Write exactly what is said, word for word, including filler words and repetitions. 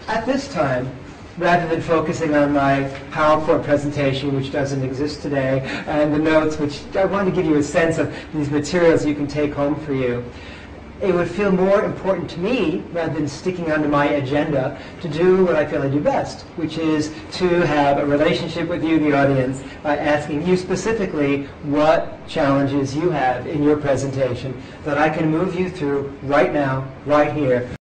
at this time, rather than focusing on my PowerPoint presentation, which doesn't exist today, and the notes, which I want to give you a sense of these materials you can take home for you, it would feel more important to me, rather than sticking onto my agenda, to do what I feel I do best, which is to have a relationship with you, the audience, by asking you specifically what challenges you have in your presentation that I can move you through right now, right here.